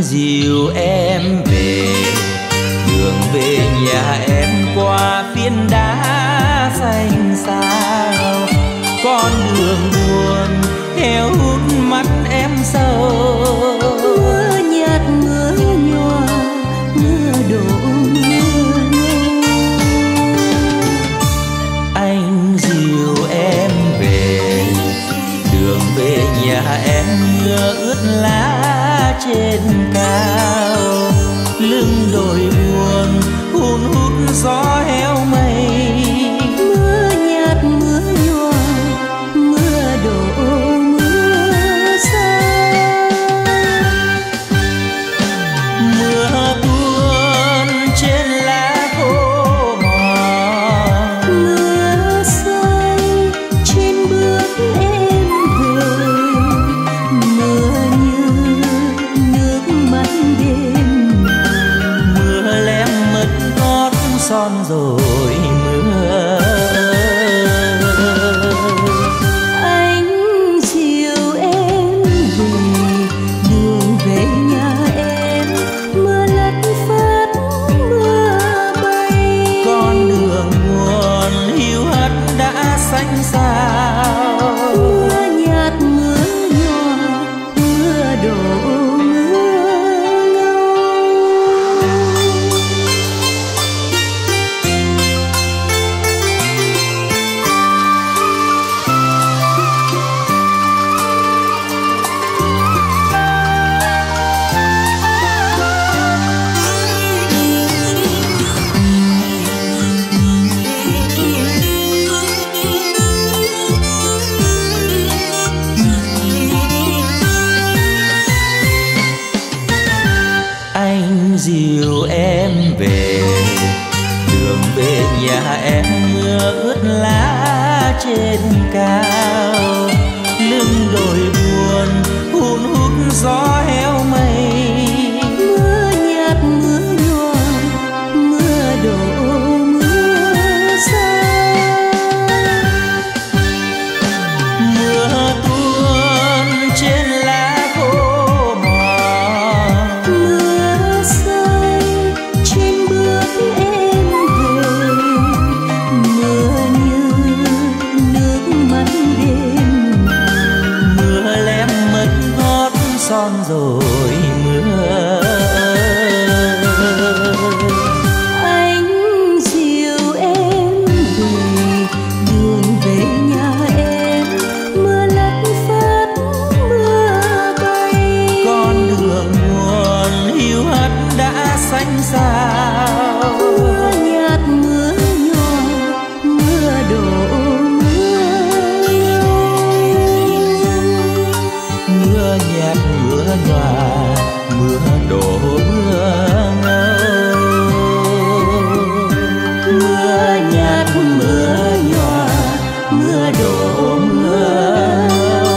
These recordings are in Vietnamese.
dìu em về, đường về nhà em qua phiến đá xanh xao, con đường buồn theo hút mắt em sâu. Mưa nhạt mưa nhòa, mưa đổ mưa anh dìu em về, đường về nhà em mưa ướt lá trên cao, lưng đồi buồn hun hút gió heo mây. mưa nhạt mưa nhòa, mưa đổ mưa xa. Mưa tuôn trên lá khô mòn, Mưa rơi trên bước em về, mưa như nước mắt đêm. mưa lem mất gót son rồi mưa. Anh dìu em về, đường về nhà em mưa lất phất mưa bay. Con đường buồn hiu hắt đã xanh xao, Mưa nhạt mưa nhòa, mưa đổ mưa ngâu. anh dìu em về, đường về nhà em mưa ướt lá trên cao, lưng đồi buồn hun hút gió heo mây. Mưa nhạt mưa nhòa, mưa đổ mưa xa. Mưa tuôn trên lá khô mòn, Mưa rơi trên bước em về, mưa như nước mắt đêm. mưa lem mất gót son rồi mưa. Anh dìu em về, đường về nhà em mưa lất phất mưa bay. Con đường buồn hiu hắt đã xanh xao, Mưa nhạt mưa nhòa, mưa đổ mưa ngâu. mưa nhạt mưa nhòa, mưa đổ mưa ngâu. Mưa nhạt mưa nhòa, mưa đổ mưa ngâu.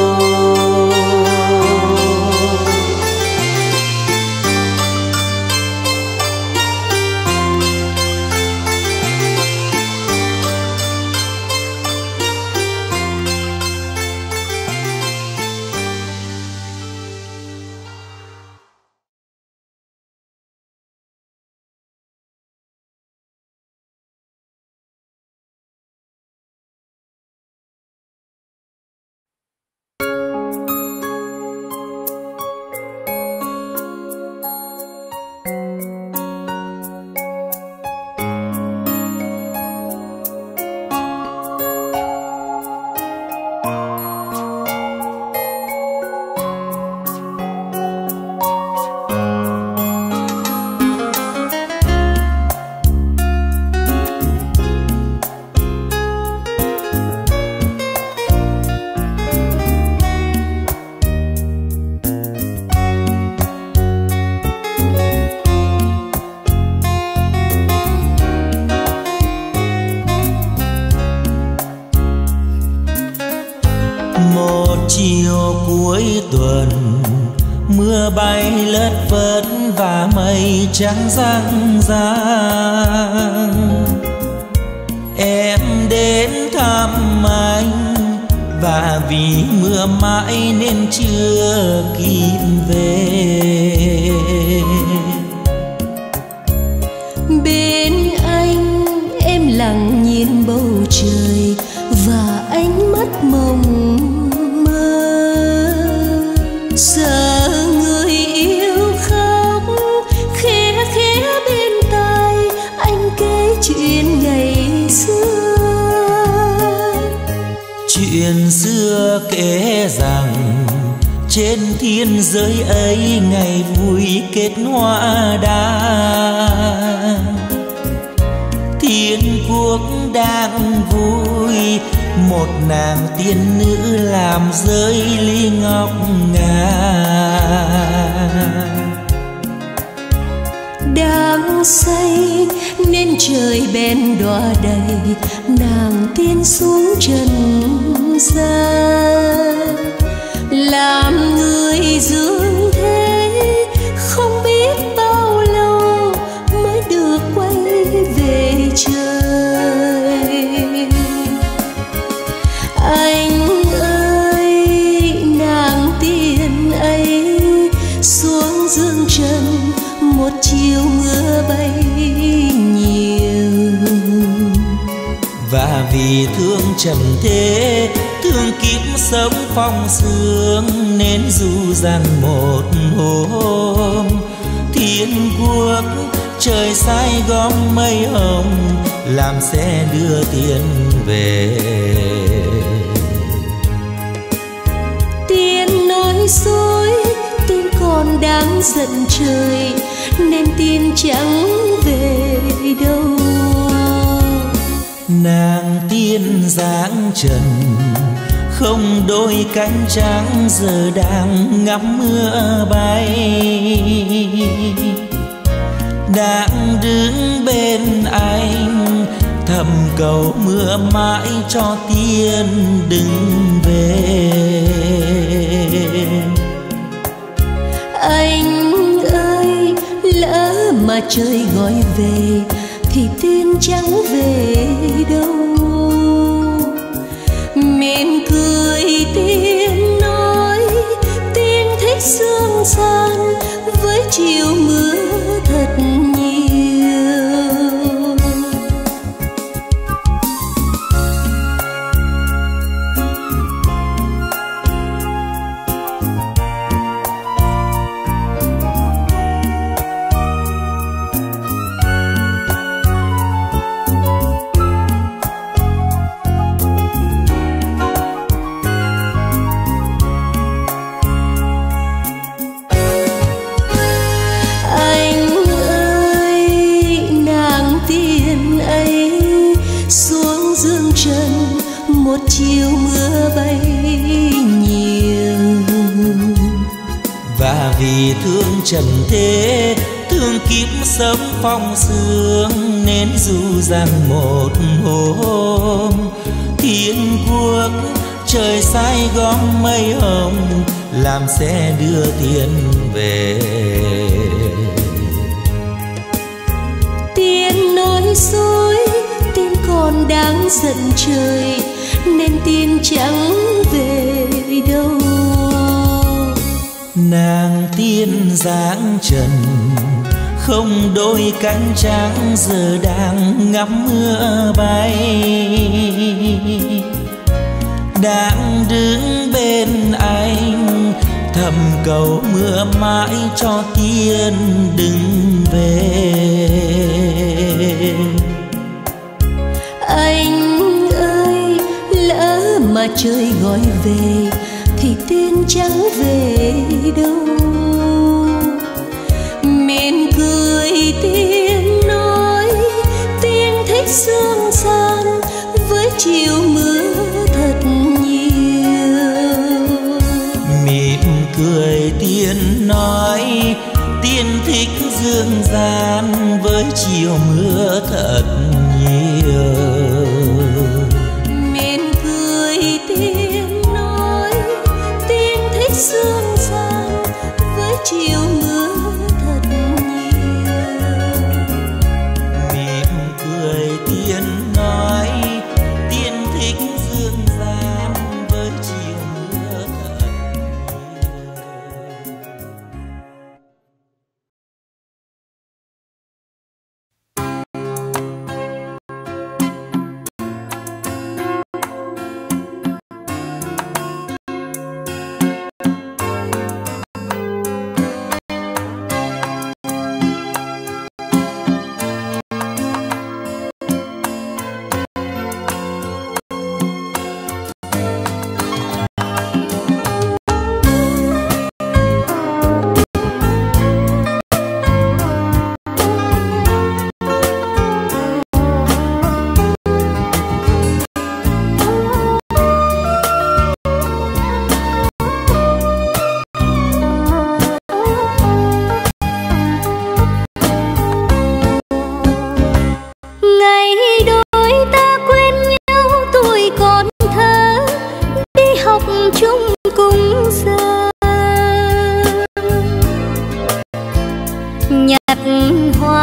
chiều cuối tuần, mưa bay lất phất và mây trắng răng rang. Em đến thăm anh và vì mưa mãi nên chưa kịp về. xưa kể rằng trên thiên giới ấy ngày vui kết hoa đa, thiên quốc đang vui, một nàng tiên nữ làm rơi ly ngọc ngà. Đang say nên trời bèn đọa đầy, nàng tiên xuống trần gian làm người dương thế, không biết bao lâu mới được quay về trời. Anh ơi nàng tiên ấy xuống dương trần, một chiều mưa bay nhiều. Và vì thương trần thế, thương kiếp sống phong sương, nên dù rằng một hôm thiên quốc trời sai gom mây hồng, làm xe đưa tiên về. Tiên nói dối, tiên còn đang giận trời, nên tiên chẳng về đâu. Nàng tiên dáng trần không đôi cánh trắng, giờ đang ngắm mưa bay, đang đứng bên anh thầm cầu mưa mãi cho tiên đừng về. Anh ơi lỡ mà trời gọi về thì tiên chẳng về đâu. Mỉm cười tiên nói tiên thích sương gian, với chiều mưa thật nhiều. Một chiều mưa bay nhiều. Và vì thương trần thế, thương kiếp sống phong sương, nên dù rằng một hôm thiên quốc trời sai gom mây hồng, làm xe đưa tiên về. Tiên nói dối, tiên còn đang giận trời, nên tiên chẳng về đâu. Nàng tiên dáng trần không đôi cánh trắng, giờ đang ngắm mưa bay, đang đứng bên anh thầm cầu mưa mãi cho tiên đừng về. Anh ơi lỡ mà trời gọi về thì tiên chẳng về đâu. Mỉm cười tiên nói tiên thích sương gian, với chiều mưa thật nhiều. Mỉm cười tiên nói tiên thích dương gian, với chiều mưa thật nhiều. Mỉm cười tiên nói tiên thích sương gian, với chiều mưa thật nhiều. Mỉm cười tiên nói tiên thích dương gian, với chiều mưa thật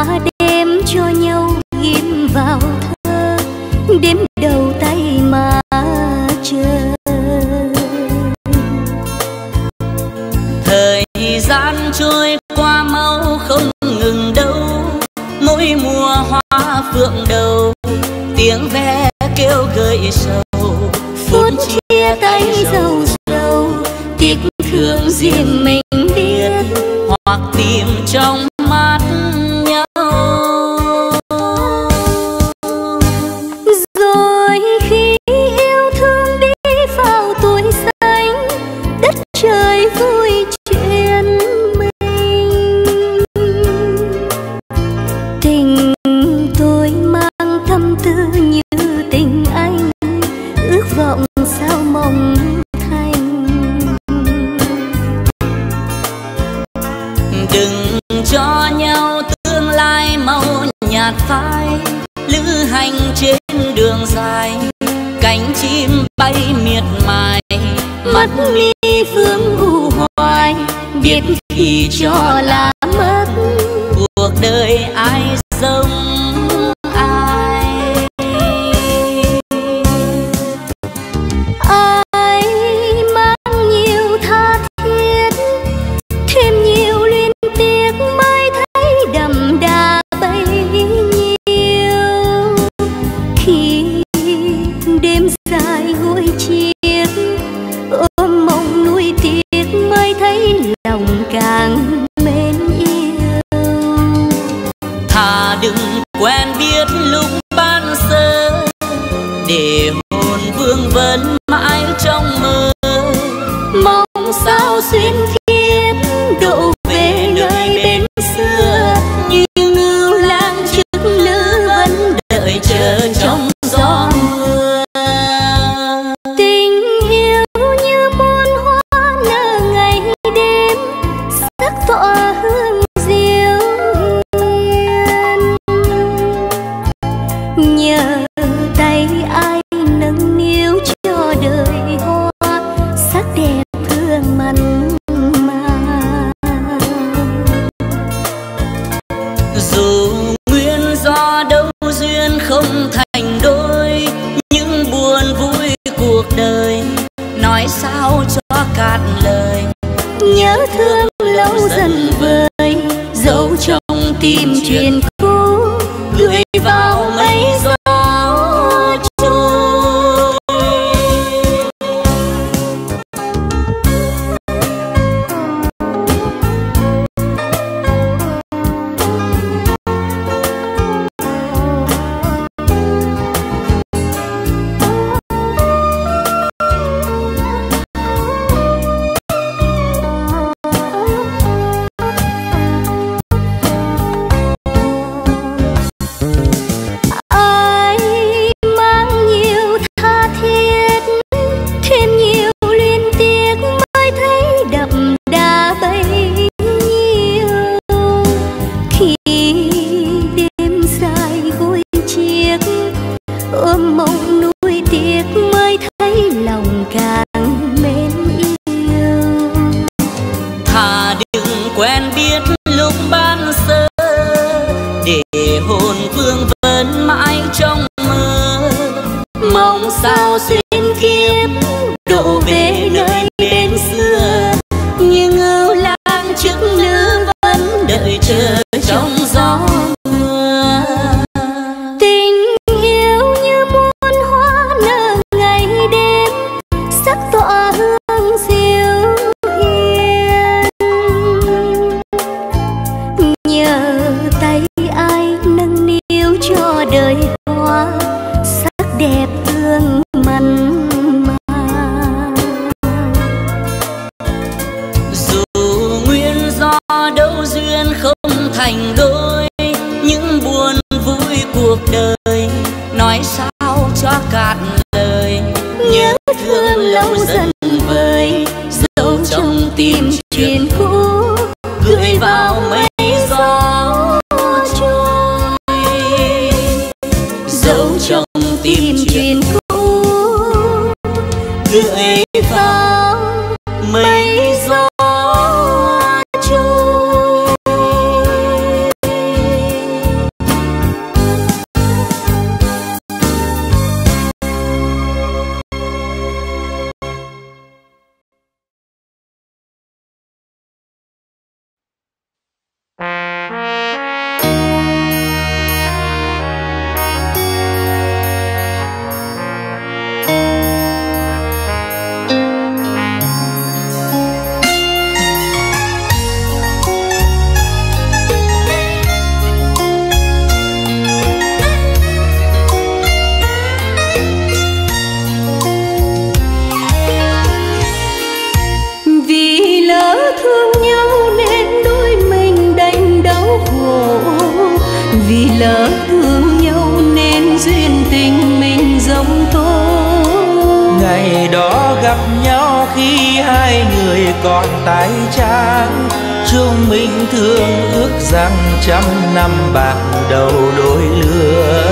hoa đem cho nhau ghim vào thơ, đếm đầu tay mà chờ. Thời gian trôi qua mau không ngừng đâu, mỗi mùa hoa phượng đầu, tiếng ve kêu gợi sầu. Phút chia tay dâu dâu, tiếc thương riêng mình biết, hoặc tìm trong mắt nhau. Rồi khi yêu thương đi vào tuổi xanh, đất trời vui chuyện mình. Tình tôi mang thâm tư như tình anh, ước vọng sao mong thành. Đừng cho nhau tương lai màu nhạt phai, lữ hành trên đường dài, cánh chim bay miệt mài, Mắt mi phương u hoài, biết khi cho là mất, cuộc đời ai giống ai. Ai mang nhiều tha thiết, thêm nhiều liên tiếc mới thấy đậm đà bấy nhiêu. Khi đêm dài gối chiếc, ôm mộng nuối tiếc mới thấy lòng càng mến yêu. Thà đừng quen biết lúc ban sơ, để hồn vương vấn mãi trong mơ. Mong sao xuyên kiếp độ về nơi bên xưa, như ngưu lang trước lữ vẫn Đợi chờ trong gió mưa. tình yêu như muôn hoa nở ngày đêm, sắc tỏa hương diệu hiền. Nhờ tay ai nâng niu cho đời hoa, sắc đẹp thương mặn mà. Dù nguyên do đâu duyên không thành đôi, những buồn vui cuộc đời nói sao cho cạn lời. Nhớ thương lâu dần vơi, dấu trong tim chuyện cũ, gửi vào mây gió trôi. Ai mang nhiều tha thiết, thêm nhiều liên tiếc mới thấy đậm đà bấy nhiêu. Khi đêm dài gối chiếc, ôm mộng nuối tiếc mới thấy lòng càng mến yêu. Thà đừng quen biết lúc ban sơ, để hồn vương vấn mãi trong mơ. Mong sao xuyên kiếp độ về nơi bên xưa, như ngưu lang trước lữ vẫn Đợi chờ trong gió mưa. tình yêu như muôn hoa nở ngày đêm, sắc tỏa hương diệu hiền. Nhờ tay ai nâng niu cho đời hoa, sắc đẹp thương mặn mà. Dù nguyên do đâu duyên không thành đôi, những buồn vui cuộc đời nói sao cho cạn lời. Nhớ thương lâu dần vơi, dấu trong tim chuyện cũ, gửi vào mây gió trôi. Dấu trong tim chuyện cũ, Gửi vào mây gió trôi. còn tay trắng. Chúng mình thương ước rằng trăm năm bạc đầu đôi lứa.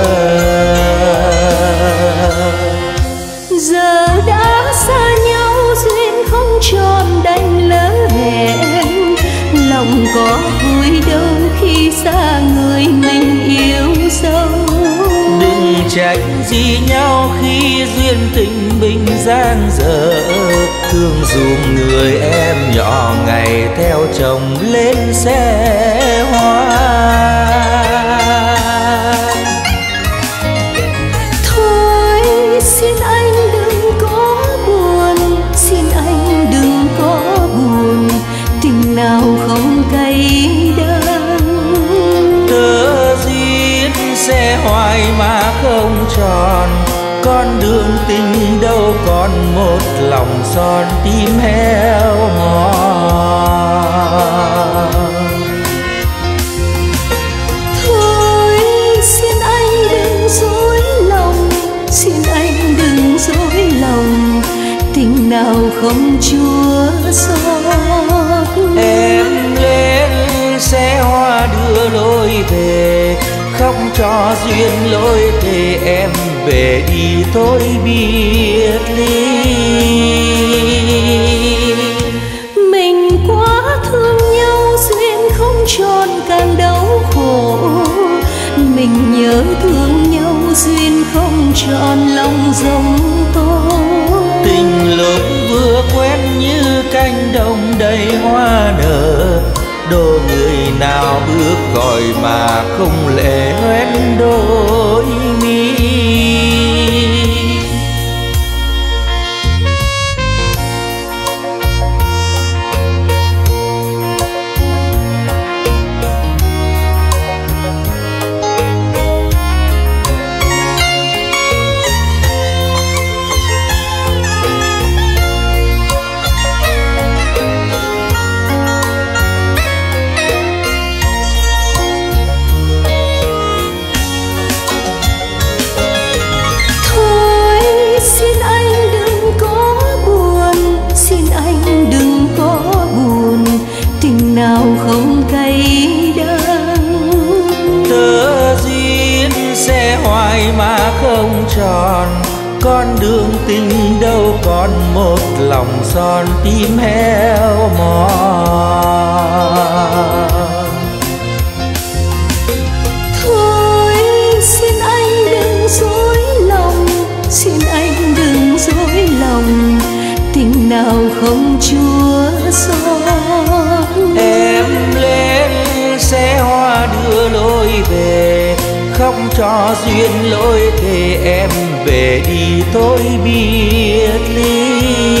Giờ đã xa nhau duyên không tròn đành lỡ hẹn, lòng có vui đâu khi xa người mình yêu sâu. Đừng trách gì nhau khi duyên tình mình dang dở, thương dùm người em nhỏ ngày theo chồng lên xe hoa. Thôi xin anh đừng có buồn, xin anh đừng có buồn, tình nào không cay đắng. Tơ duyên sẽ hoài mà không tròn, con đường tình đâu còn một lòng son tim heo mòn. Thôi xin anh đừng dối lòng, xin anh đừng dối lòng, tình nào không chúa xót. Em lên xe hoa đưa lối về, khóc cho duyên lối thề em về đi thôi biệt ly. Mình quá thương nhau duyên không tròn càng đau khổ, mình nhớ thương nhau duyên không tròn lòng rông tố. Tình lúc vừa quen như cánh đồng đầy hoa nở, đôi người nào bước gọi mà không lệ hoen đôi mi. Nào không cay đắng. Tơ duyên sẽ hoài mà không tròn, con đường tình đâu còn một lòng son tim heo mòn. Thôi xin anh đừng dối lòng, xin anh đừng dối lòng, tình nào không chúa xót. Em lên xe hoa đưa lối về, khóc cho duyên lối thề em về đi thôi biệt ly.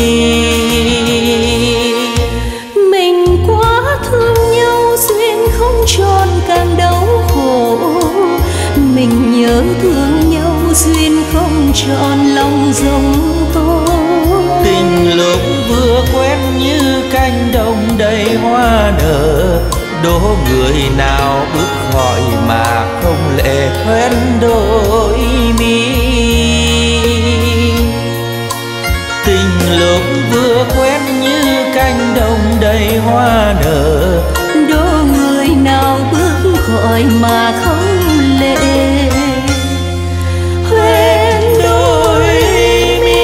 Mình quá thương nhau duyên không tròn càng đau khổ, mình nhớ thương nhau duyên không tròn lòng rông tố. Tình lúc vừa quen như cánh đồng đầy hoa nở, đố người nào bước gọi mà không lệ hoen đôi mi. Tình lúc vừa quen như cánh đồng đầy hoa nở, đố người nào bước gọi mà không lệ hoen đôi mi.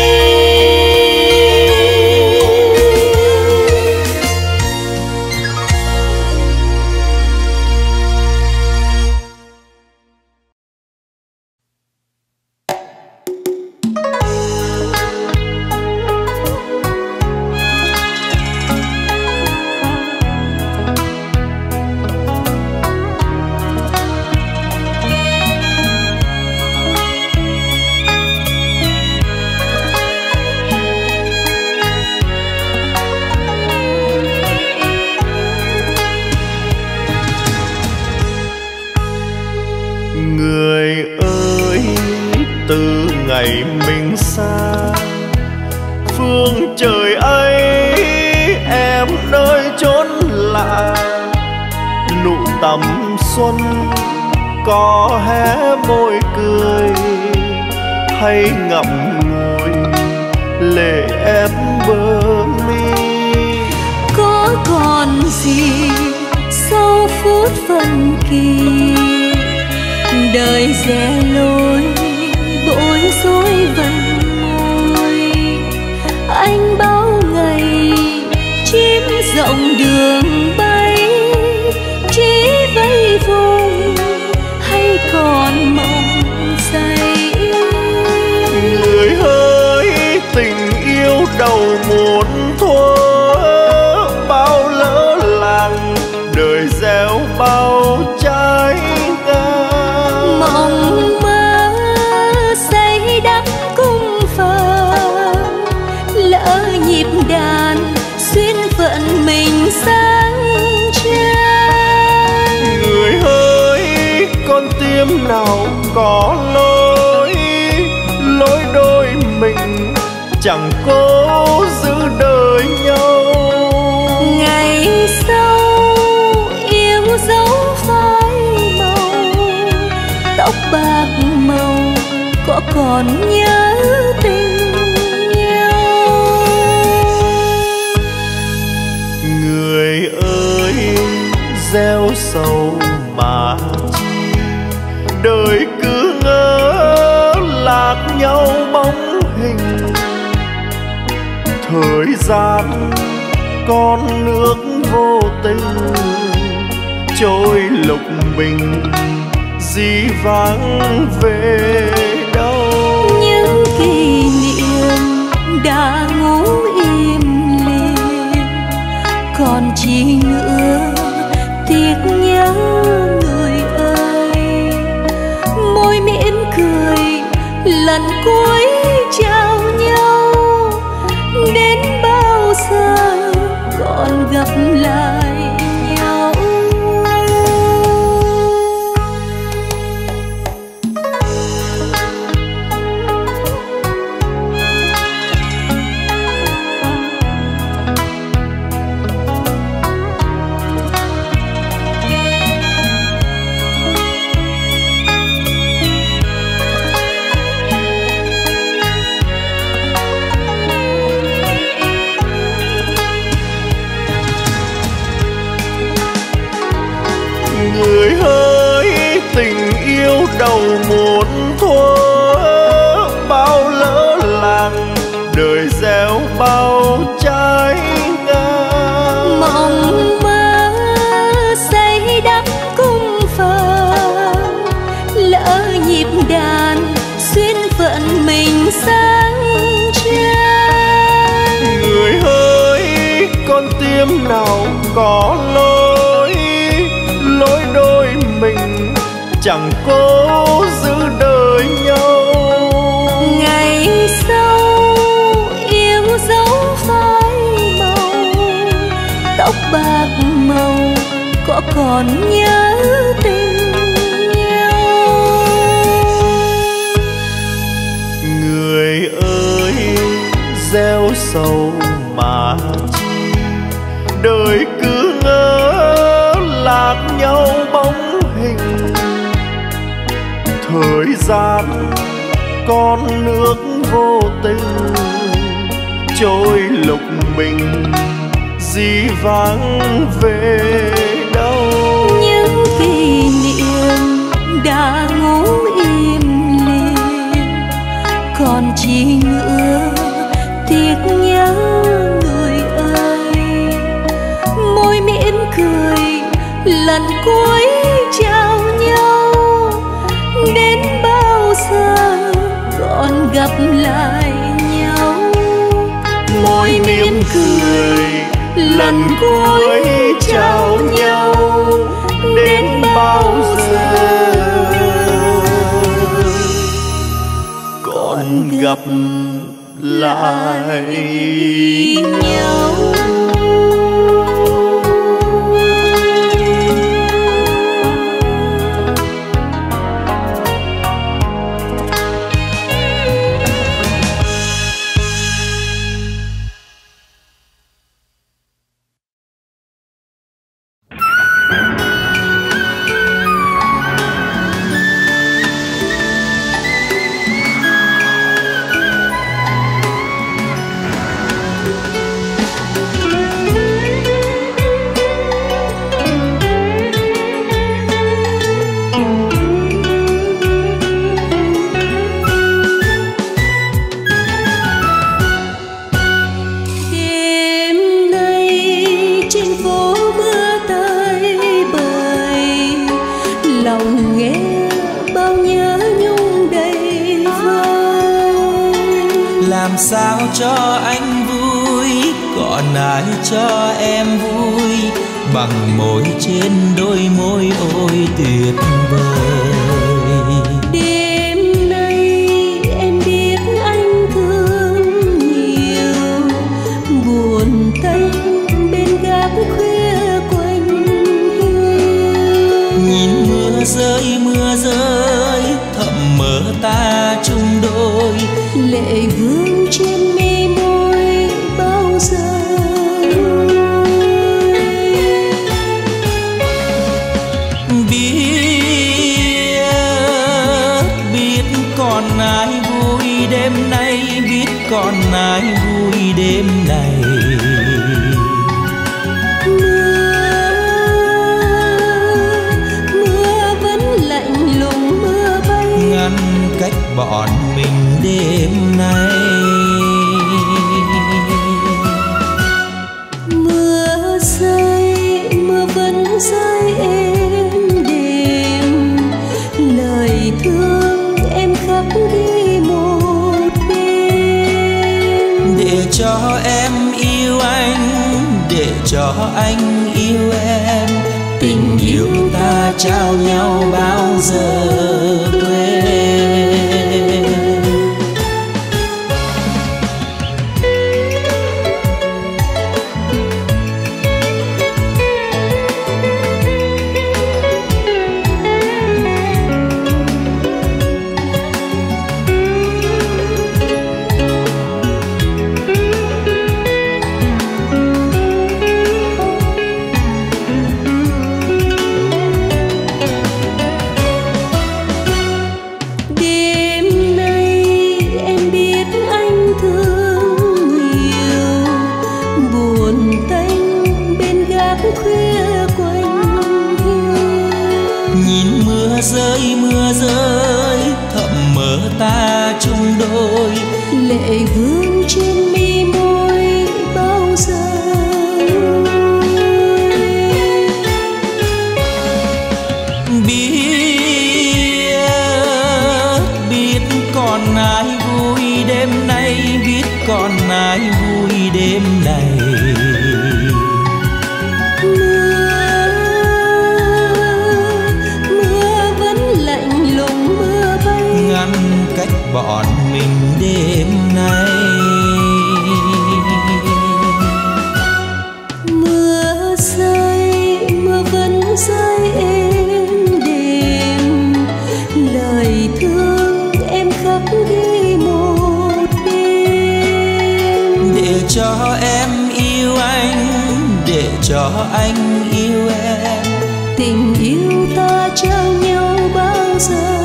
ngày mình xa phương trời ấy, em nơi chốn lạ nụ tầm xuân có hé môi cười hay ngậm ngùi lệ ép bờ mi. gì sau phút phân kỳ, đời rẽ lối bối rối vần môi. Anh bao ngày chim rộng đường bay, chỉ vây vùng hay còn mộng say. Người hỡi tình yêu đầu muốn thuở, bao lỡ làng đời gieo bao trái ngang. Mộng mơ say đắm cung phờ, lỡ nhịp đàn xuyên phận mình sang trang. Người hỡi con tim nào có lối, lối đôi mình chẳng cố giữ đời nhau. Ngày sau yêu dấu phai màu, tóc bạc màu có còn nhớ tình nhau. Người ơi gieo sầu mà chi, đời cứ ngỡ lạc nhau bóng hình. Thời gian con nước vô tình trôi lục bình, dĩ vãng về đâu. Những kỷ niệm đã ngủ im lìm, còn chi nữa tiếc nhớ người ơi. Môi mỉm cười lần cuối chào nhau, đến bao giờ còn gặp lại nhau. Người hỡi tình yêu đầu muốn thuở, bao lỡ làng đời gieo bao trái ngang. Mộng mơ say đắm cung phờ, lỡ nhịp đàn xuyên phận mình sang trang. Người hỡi con tim nào có lối, lối đôi mình chẳng cố giữ đời nhau. Ngày sau yêu dấu phai màu, tóc bạc màu có còn nhớ tình nhau. Người ơi gieo sầu mà chi, đời cứ ngỡ lạc nhau bóng hình. Thời gian con nước vô tình trôi lục bình, dĩ vãng về đâu. Những kỷ niệm đã ngủ im lìm, còn chi nữa tiếc nhớ người ơi. Môi mỉm cười lần cuối chào nhau, đến bao giờ còn gặp lại nhau. Môi mỉm cười lần cuối chào nhau, đến bao giờ còn gặp lại nhau. cho anh vui, còn ai cho em vui bằng môi trên đôi môi ôi tuyệt vời. Đêm nay em biết anh thương nhiều, buồn tênh bên gác khuya quanh hiu. Nhìn mưa rơi thầm mơ ta chung đôi, lệ vương trên mi môi bao giờ. Biết còn ai vui đêm nay, biết còn ai vui đêm này. Mưa vẫn lạnh lùng mưa bay, ngăn cách bọn mình đêm nay. Mưa vẫn rơi êm đềm, lời thương em khắc ghi một bên. Để cho em yêu anh, để cho anh yêu em, tình yêu ta trao nhau bao giờ quên. Mưa rơi thầm mơ ta chung đôi, lệ vương trên mi môi bao giờ. Biết còn ai vui đêm nay, biết còn ai vui đêm này. Ngăn cách bọn mình đêm nay. Mưa vẫn rơi êm đềm, lời thương em khắc ghi một bên. Để cho em yêu anh, để cho anh yêu em, tình yêu ta trao nhau bao giờ.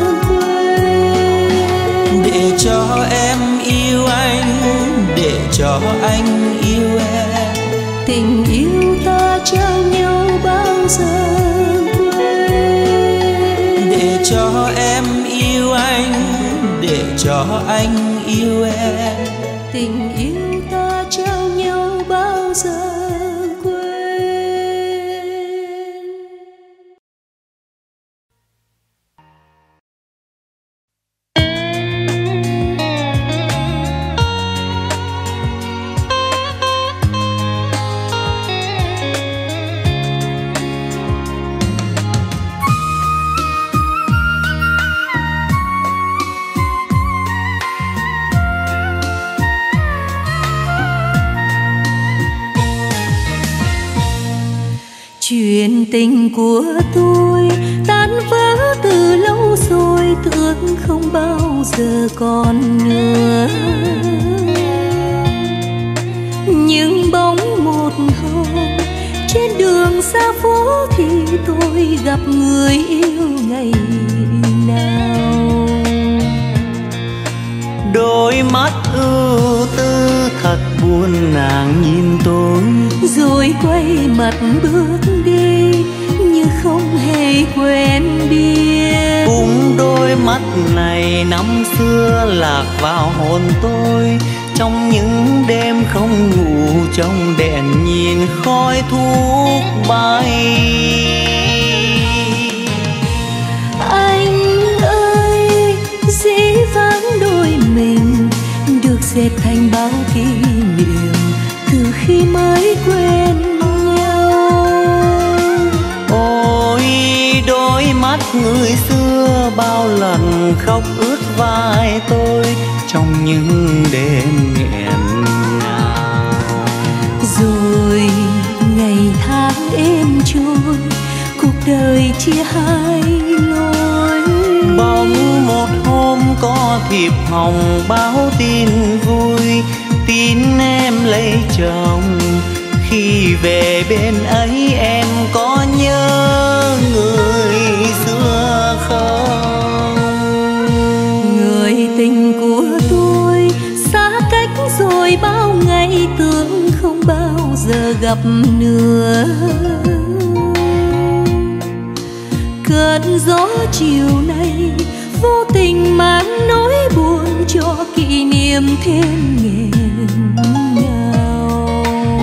Để cho em yêu anh, để cho anh yêu em, tình yêu ta trao nhau bao giờ quên. Để cho em yêu anh, để cho anh yêu em, tình yêu ta trao nhau bao giờ. Chuyện tình của tôi tan vỡ từ lâu rồi, tưởng không bao giờ còn nữa. Nhưng bỗng một hôm trên đường xa phố thì tôi gặp người yêu ngày nào. Đôi mắt ưu tư thật buồn, nàng nhìn tôi rồi quay mặt bước đi như không hề quen biết. Cùng đôi mắt này năm xưa lạc vào hồn tôi, trong những đêm không ngủ, trong đèn nhìn khói thuốc bay. Anh ơi, dĩ vãng đôi mình được rèn dệt thành bao kỷ niệm từ khi mới quen nhau. Ôi đôi mắt người xưa bao lần khóc ướt vai tôi trong những đêm nghẹn ngào. Rồi ngày tháng êm trôi, cuộc đời chia hai lối. Bỗng một hôm có thiệp hồng báo tin vui, tin em lấy chồng. Khi về bên ấy em có nhớ người xưa không? Người tình của tôi xa cách rồi bao ngày, tưởng không bao giờ gặp nữa. Cơn gió chiều nay vô tình mang nỗi buồn cho kỷ niệm thêm nghẹn ngào.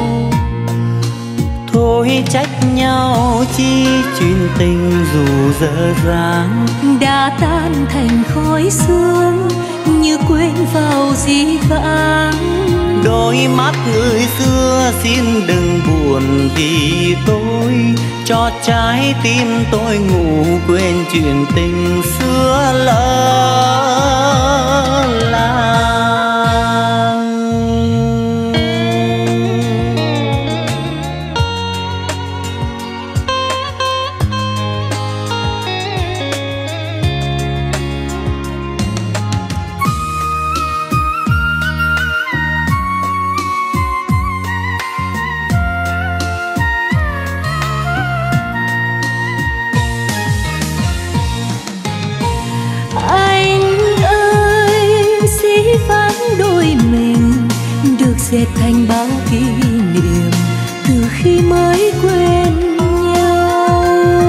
Thôi trách nhau chi, chuyện tình dù dở dang đã tan thành khói sương như quên vào dĩ vãng. Đôi mắt người xưa xin đừng buồn vì tôi, cho trái tim tôi ngủ quên chuyện tình xưa lỡ làng. Dệt thành bao kỷ niệm từ khi mới quen nhau.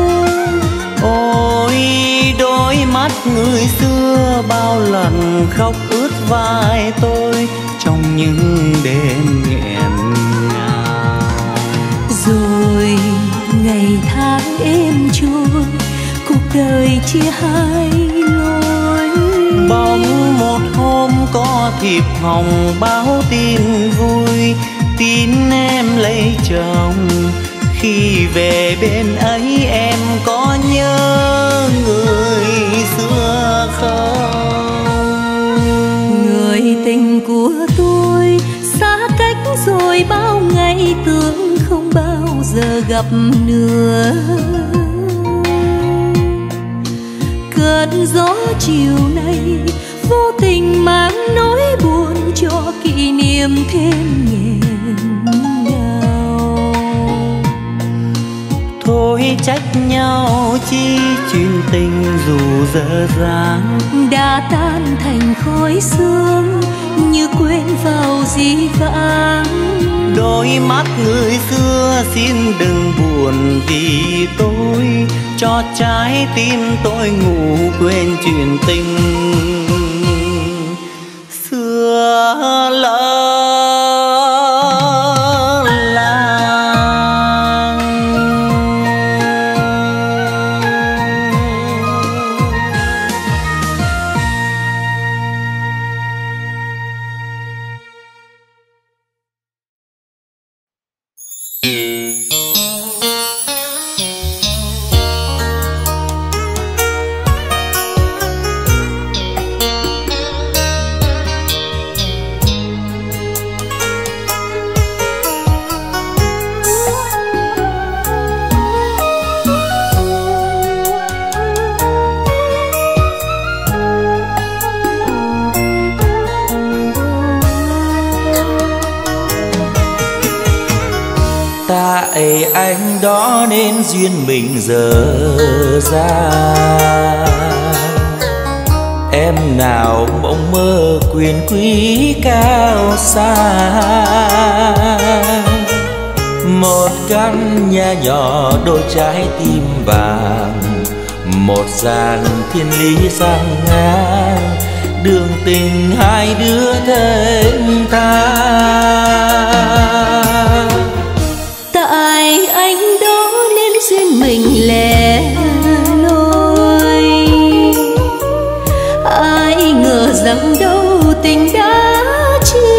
Ôi đôi mắt người xưa bao lần khóc ướt vai tôi trong những đêm nghẹn ngào. Rồi ngày tháng êm trôi, cuộc đời chia hai lối. Bỗng một hôm có thiệp hồng báo tin vui, tin em lấy chồng. Khi về bên ấy em có nhớ người xưa không? Người tình của tôi xa cách rồi bao ngày, tưởng không bao giờ gặp nữa. Cơn gió chiều nay vô tình mang nỗi buồn cho kỷ niệm thêm nghẹn ngào. Thôi trách nhau chi, chuyện tình dù dở dang đã tan thành khói sương như quên vào dĩ vãng. Đôi mắt người xưa xin đừng buồn vì tôi, cho trái tim tôi ngủ quên chuyện tình xưa lỡ làng. Tại anh đó nên duyên mình dở ra. Em nào mộng mơ quyền quý cao xa, một căn nhà nhỏ đôi trái tim vàng, một dàn thiên lý sang ngang, đường tình hai đứa thênh thang. Tại anh đó nên duyên mình lẻ loi, ai ngờ rằng đâu tình đã chia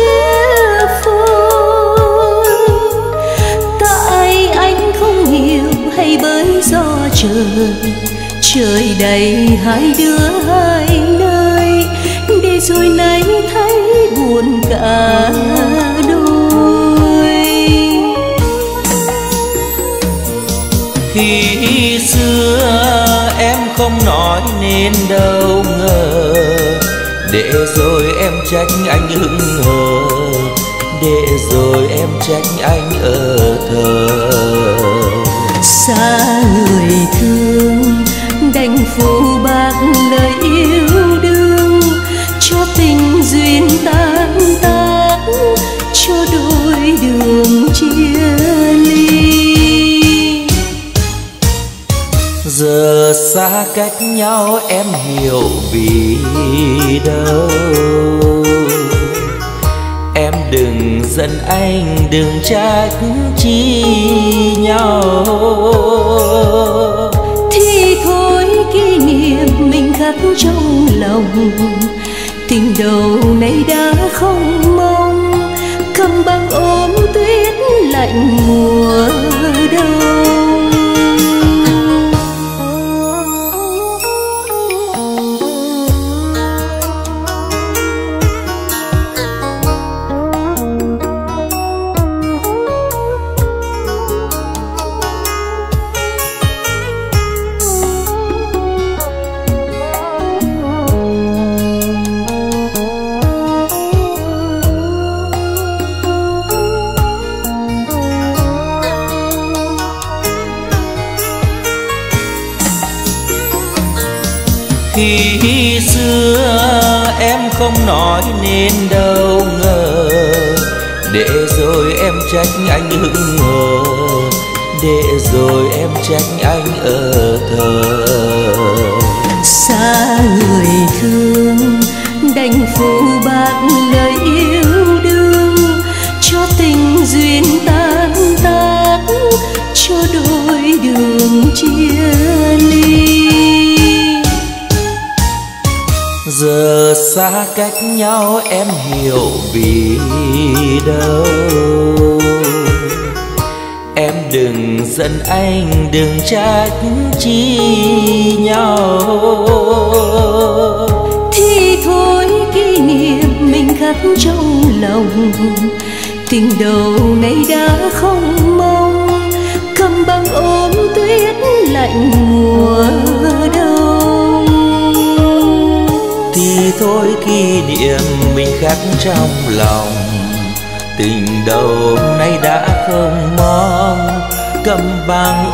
gió trời, trời đầy hai đứa hai nơi, để rồi nay thấy buồn cả đôi. Khi xưa em không nói nên đâu ngờ, để rồi em trách anh hững hờ, để rồi em trách anh ở thờ. Xa người thương đành phụ bạc lời yêu đương, cho tình duyên tan tác, cho đôi đường chia ly. Giờ xa cách nhau em hiểu vì đâu. Em đừng giận anh, đừng trách chi nhau. Thì thôi kỷ niệm mình khắc trong lòng, tình đầu này đã không mong, cầm băng ôm tuyết lạnh mùa đông. Khi xưa em không nói nên đâu ngờ, để rồi em trách anh hững hờ, để rồi em trách anh ở thờ. Xa người thương đành phụ bạc lời yêu đương, cho tình duyên tan tác, cho đôi đường chia ly. Giờ xa cách nhau em hiểu vì đâu. Em đừng giận anh, đừng trách chi nhau. Thì thôi kỷ niệm mình khắc trong lòng, tình đầu này đã không mong, cầm băng ôm tuyết lạnh mùa đông. Thì thôi kỷ niệm mình khắc trong lòng, tình đầu nay đã không mong, cầm băng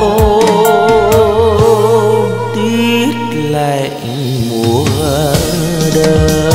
ôm tuyết lạnh mùa đông.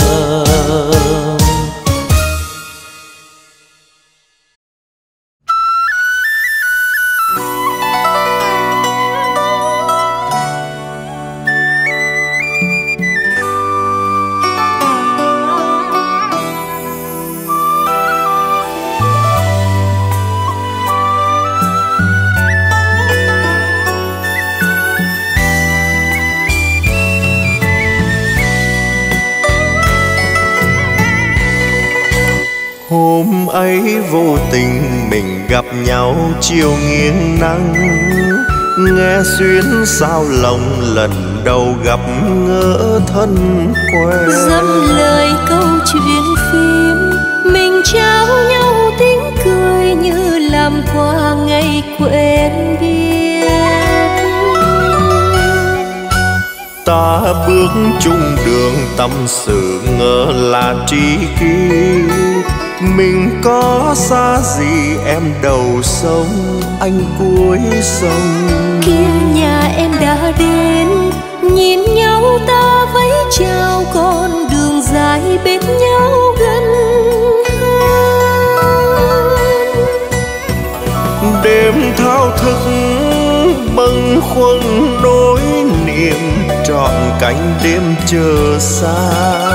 Hôm ấy vô tình mình gặp nhau chiều nghiêng nắng, nghe xuyến sao lòng lần đầu gặp ngỡ thân quen. Dăm lời câu chuyện phim, mình trao nhau tiếng cười như làm qua ngày quen biết. Ta bước chung đường tâm sự ngỡ là tri kỷ, mình có xa gì em đầu sông, anh cuối sông. Kia nhà em đã đến, nhìn nhau ta vẫy chào, con đường dài bên nhau gần hơn. Đêm thao thức bâng khuâng nỗi niềm, trọn cánh đêm chờ xa.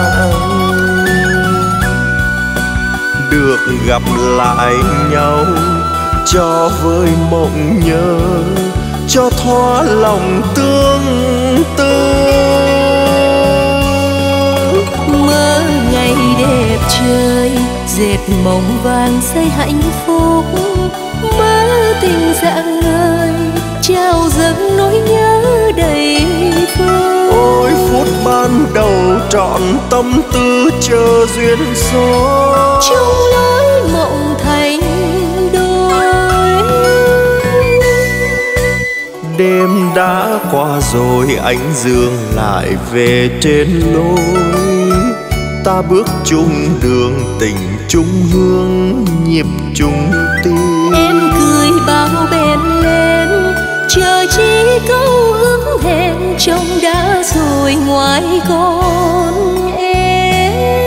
Được gặp lại nhau cho vơi mộng nhớ, cho thoa lòng tương tư. Mơ ngày đẹp trời, dệt mộng vàng xây hạnh phúc, mơ tình rạng ngời trao dâng dâng nỗi nhớ đầy vơi. Ôi phút ban đầu trọn tâm tư chờ duyên số, trong lối mộng thành đôi. Đêm đã qua rồi ánh dương lại về trên lối, ta bước chung đường tình chung hương nhịp chung tim. Em cười bao bèn lên chờ chỉ câu ước hẹn, trong đã rồi ngoài con em.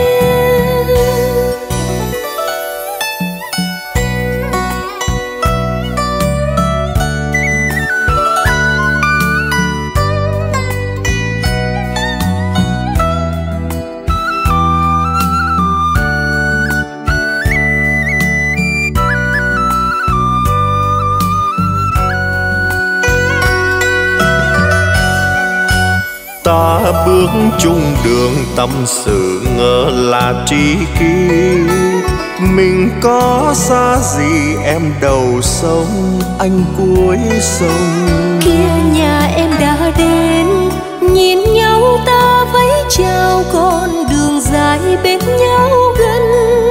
Ta bước chung đường tâm sự ngỡ là tri kỷ, mình có xa gì em đầu sông anh cuối sông. Kia nhà em đã đến, nhìn nhau ta vẫy chào, con đường dài bên nhau gần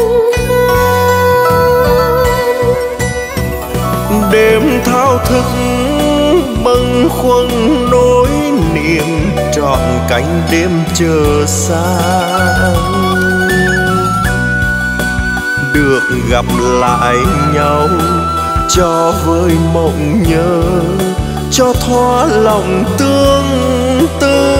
hơn. Đêm thao thức bâng khuâng nỗi niềm, trọn cánh đêm chờ xa. Được gặp lại nhau cho vơi mộng nhớ, cho thoa lòng tương tư.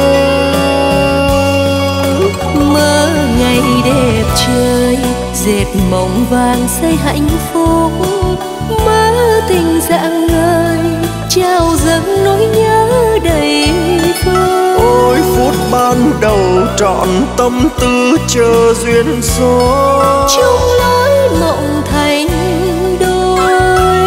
Mơ ngày đẹp trời dệt mộng vàng xây hạnh phúc, mơ tình rạng ngời trao dâng nỗi nhớ đầy vơi. Ôi phút ban đầu trọn tâm tư chờ duyên số, trong lối mộng thành đôi.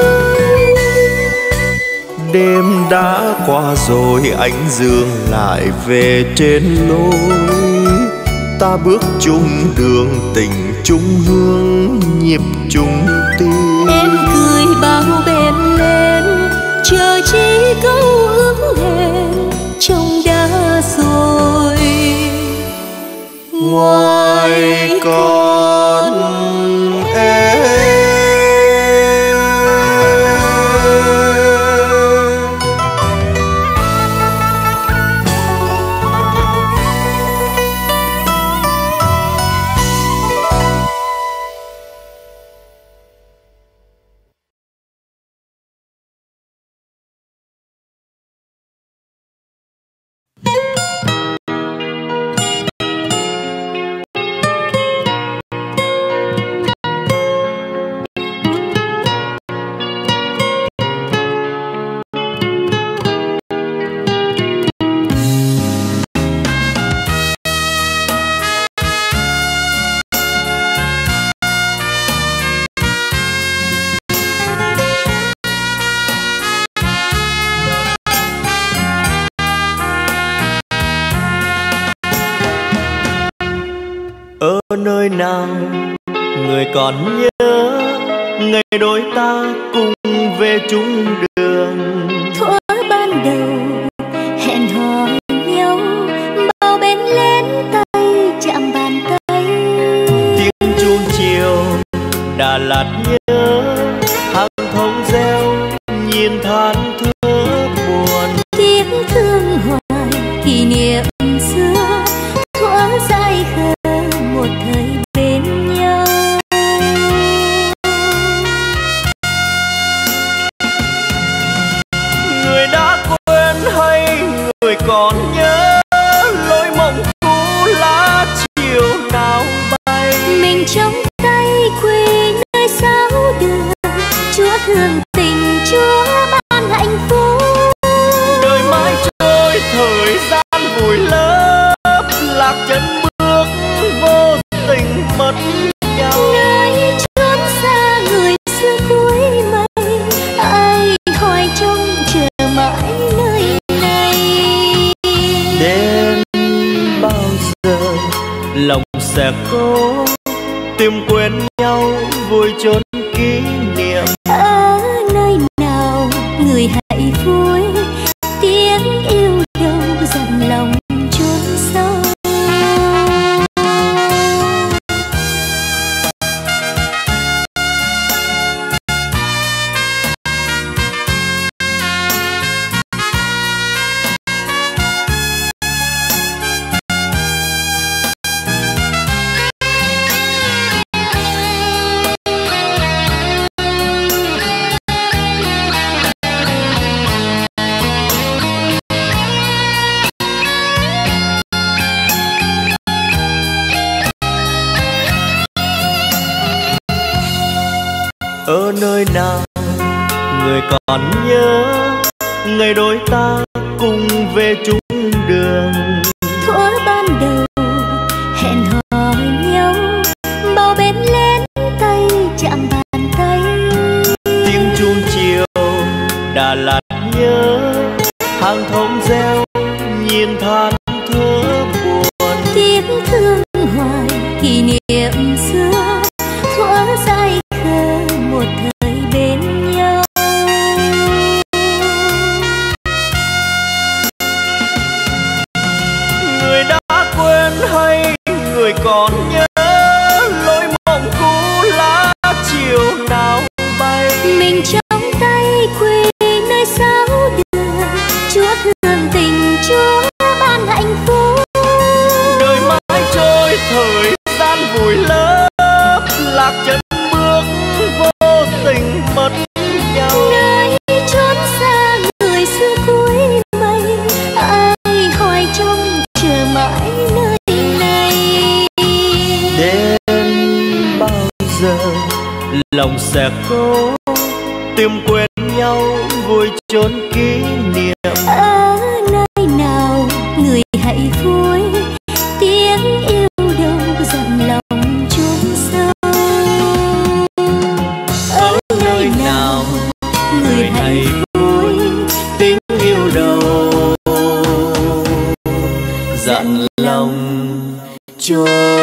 Đêm đã qua rồi ánh dương lại về trên lối, ta bước chung đường tình chung hương nhịp chung tim. Em cười bao bèn lên chờ chỉ câu ước hẹn, trong đã rồi ngoài con em. Ở nơi nào người còn nhớ ngày đôi ta cùng về chung đường. thuở ban đầu hẹn hò nhau, bao bên lén tay chạm bàn tay. Tiếng chuông chiều Đà Lạt nhớ, hàng thông reo nhìn than thở buồn. Tiếc thương hoài kỷ niệm xưa, thuở dại khờ một thời bên nhau. Người đã quên hay người còn nhớ lối mộng cũ lá chiều nào bay. Mình trong tay quỳ nơi sao đường, Chúa thương tình Chúa ban hạnh phúc. Đời mãi trôi thời gian vùi lấp, lạc chân bước vô tình mất nhau. Nơi chốn xa người xưa cuối mây, ai hỏi trông chờ mãi nơi này. Đến bao giờ lòng sẽ cố tìm quên nhau vui chốn kỷ niệm. Ở nơi nào người hạnh phúc ở nơi nào, người còn nhớ ngày đôi ta cùng về chung đường. thuở ban đầu hẹn hò nhau, bao bên lên tay chạm bàn tay. Tiếng chuông chiều Đà Lạt nhớ, hàng thông reo nhìn than thở buồn. Tiếc thương hoài kỷ niệm xưa, thuở dại khờ một thời bên nhau. Người đã quên hay người còn nhớ lối mộng cũ lá chiều nào bay. Mình trong tay quê nơi sao đường, Chúa thương tình Chúa ban hạnh phúc. Đời mãi trôi thời gian vùi lấp, lạc chân bước vô tình mất nhau. Nơi chốn xa người xưa cuối mây, ai hỏi trông chờ mãi nơi này. Đến bao giờ lòng sẽ cố tìm quên nhau, vui chốn kỷ niệm. Ở nơi nào người hãy vui, tiếng yêu đâu dặn lòng chốn sâu. Ở nơi nào người hãy vui, tiếng yêu đâu dặn lòng chốn